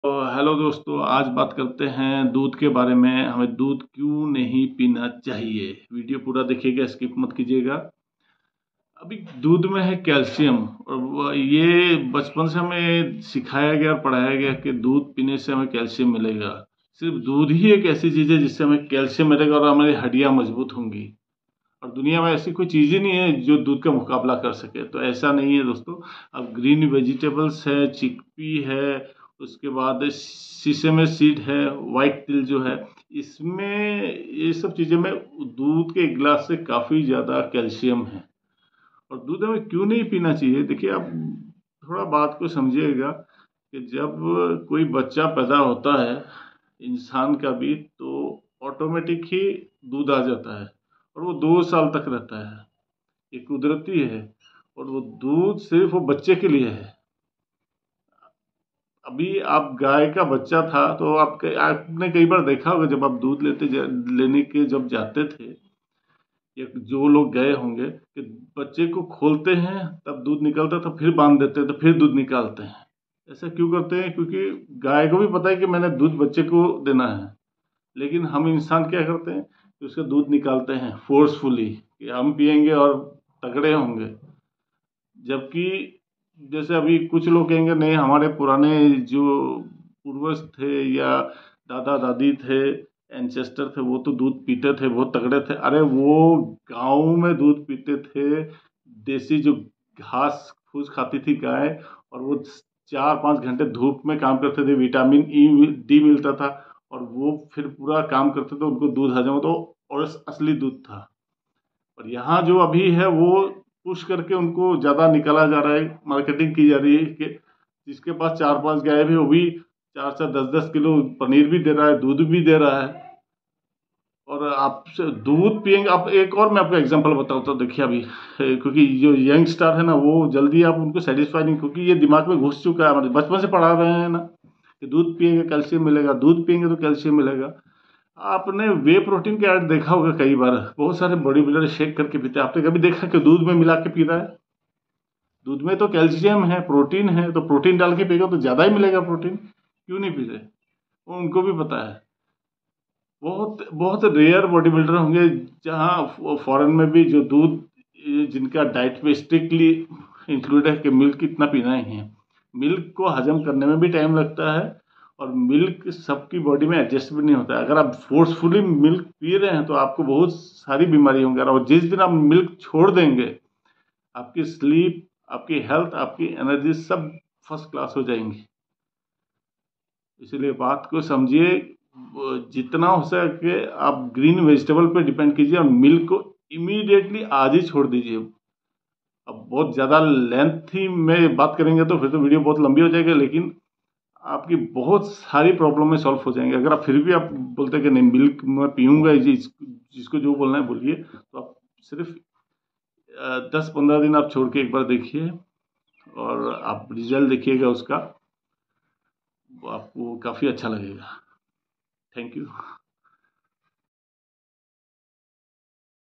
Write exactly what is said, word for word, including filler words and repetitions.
तो हेलो दोस्तों, आज बात करते हैं दूध के बारे में। हमें दूध क्यों नहीं पीना चाहिए। वीडियो पूरा देखिएगा, स्किप मत कीजिएगा। अभी दूध में है कैल्शियम, और वो- ये बचपन से हमें सिखाया गया और पढ़ाया गया कि दूध पीने से हमें कैल्शियम मिलेगा। सिर्फ दूध ही एक ऐसी चीज़ है जिससे हमें कैल्शियम मिलेगा और हमारी हड्डियाँ मजबूत होंगी। और दुनिया में ऐसी कोई चीज़ ही नहीं है जो दूध का मुकाबला कर सके। तो ऐसा नहीं है दोस्तों। अब ग्रीन वेजिटेबल्स है, चिकपी है, उसके बाद सीसम सीड है, वाइट तिल जो है, इसमें ये सब चीज़ें में दूध के एक गिलास से काफ़ी ज़्यादा कैल्शियम है। और दूध हमें क्यों नहीं पीना चाहिए, देखिए आप थोड़ा बात को समझिएगा कि जब कोई बच्चा पैदा होता है इंसान का भी, तो ऑटोमेटिक ही दूध आ जाता है और वो दो साल तक रहता है। ये कुदरती है। और वो दूध सिर्फ वो बच्चे के लिए है। अभी आप गाय का बच्चा था तो आपके आपने कई बार देखा होगा, जब आप दूध लेते जा- लेने के जब जाते थे, या जो लोग गए होंगे कि बच्चे को खोलते हैं तब दूध निकलता था, फिर बांध देते हैं तो फिर दूध निकालते हैं। ऐसा क्यों करते हैं? क्योंकि गाय को भी पता है कि मैंने दूध बच्चे को देना है। लेकिन हम इंसान क्या करते हैं कि उसका दूध निकालते हैं फोर्सफुली कि हम पियेंगे और तगड़े होंगे। जबकि जैसे अभी कुछ लोग कहेंगे नहीं, हमारे पुराने जो पूर्वज थे या दादा दादी थे, एंसेस्टर थे, वो तो दूध पीते थे, बहुत तगड़े थे। अरे वो गाँव में दूध पीते थे, देसी जो घास फूस खाती थी गाय, और वो चार पाँच घंटे धूप में काम करते थे, विटामिन ई डी मिलता था, और वो फिर पूरा काम करते थे, उनको दूध हजम होता, और असली दूध था। और यहाँ जो अभी है वो पुश करके उनको ज़्यादा निकाला जा रहा है, मार्केटिंग की जा रही है कि जिसके पास चार पांच गाय भी, वो भी चार चार दस दस किलो पनीर भी दे रहा है, दूध भी दे रहा है। और आप से दूध पियेंगे। आप एक और मैं आपको एग्जांपल बताऊँ तो देखिए अभी, क्योंकि जो यंग स्टार है ना, वो जल्दी आप उनको सेटिस्फाई नहीं, क्योंकि ये दिमाग में घुस चुका है, हमारे बचपन से पढ़ा रहे हैं ना कि दूध पियेंगे कैल्शियम मिलेगा, दूध पियेंगे तो कैल्शियम मिलेगा। आपने वे प्रोटीन के ऐड देखा होगा कई बार, बहुत सारे बॉडी बिल्डर शेक करके पीते हैं। आपने कभी देखा कि दूध में मिला के पी रहा है? दूध में तो कैल्शियम है, प्रोटीन है, तो प्रोटीन डाल के पिएगा तो ज़्यादा ही मिलेगा प्रोटीन। क्यों नहीं पी रहे? वो उनको भी पता है। बहुत बहुत रेयर बॉडी बिल्डर होंगे जहाँ फॉरेन में भी जो दूध, जिनका डाइट में स्ट्रिक्टली इंक्लूड है कि मिल्क इतना पीना ही है। मिल्क को हजम करने में भी टाइम लगता है, और मिल्क सबकी बॉडी में एडजस्ट भी नहीं होता है। अगर आप फोर्सफुली मिल्क पी रहे हैं तो आपको बहुत सारी बीमारी होंगी, और जिस दिन आप मिल्क छोड़ देंगे, आपकी स्लीप, आपकी हेल्थ, आपकी एनर्जी सब फर्स्ट क्लास हो जाएंगी। इसलिए बात को समझिए। जितना हो सके आप ग्रीन वेजिटेबल पे डिपेंड कीजिए, और मिल्क को इमीडिएटली आज ही छोड़ दीजिए। अब बहुत ज़्यादा लेंथी में बात करेंगे तो फिर तो वीडियो बहुत लंबी हो जाएगी, लेकिन आपकी बहुत सारी प्रॉब्लम में सॉल्व हो जाएंगे। अगर आप फिर भी आप बोलते हैं कि नहीं मिल्क मैं पीऊँगा, जिस जिसको जो बोलना है बोलिए, तो आप सिर्फ दस पंद्रह दिन आप छोड़ के एक बार देखिए, और आप रिजल्ट देखिएगा उसका, आपको काफ़ी अच्छा लगेगा। Thank you.